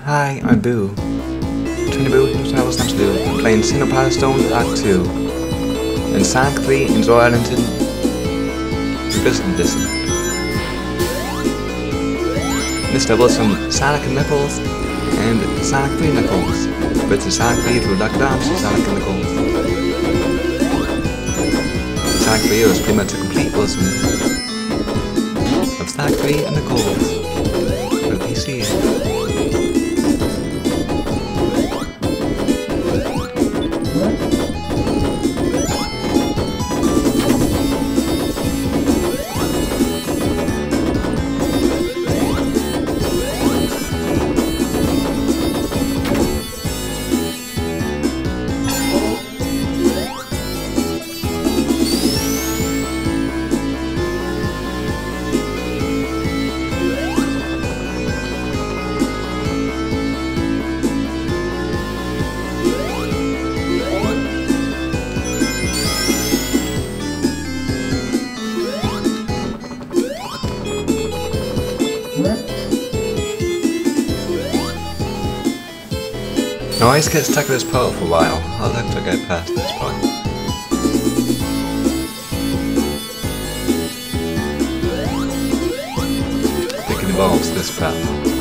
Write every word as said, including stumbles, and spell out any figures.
Hi, I'm Boo. Tony Boo, here's what I was to do. I'm playing Sandopolis Act two. In Sonic three, in Joy Arlington, revisiting this. This doubles from Sonic and Knuckles and Sonic three Knuckles. But to Sonic three through Duck Dance to Sonic and Knuckles. Sonic three was pretty much a complete version of Sonic three and Knuckles for the P C. I always get stuck with this portal for a while. I'll have to get past this point. I think it involves this path.